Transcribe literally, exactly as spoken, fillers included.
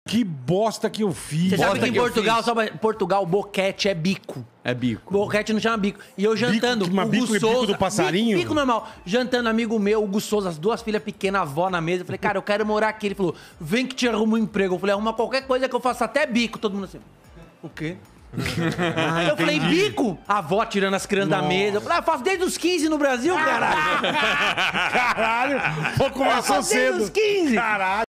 Que bosta que eu fiz. Você sabe Bosta que em eu Portugal, fiz. só, em Portugal, boquete é bico. É bico. Boquete não chama bico. E eu jantando, Bico, mas Hugo bico é bico Souza, do passarinho? Bico, bico normal. Jantando, amigo meu, Hugo Souza, as duas filhas pequenas, avó na mesa. Eu falei, cara, eu quero morar aqui. Ele falou, vem que te arrumo um emprego. Eu falei, arruma qualquer coisa que eu faça até bico. Todo mundo assim, o quê? Ah, eu falei, bico? A avó tirando as crianças da mesa. Eu falei, ah, eu faço desde os quinze no Brasil, caralho. Caralho. Pô, Eu começou faço desde cedo. os quinze. Caralho.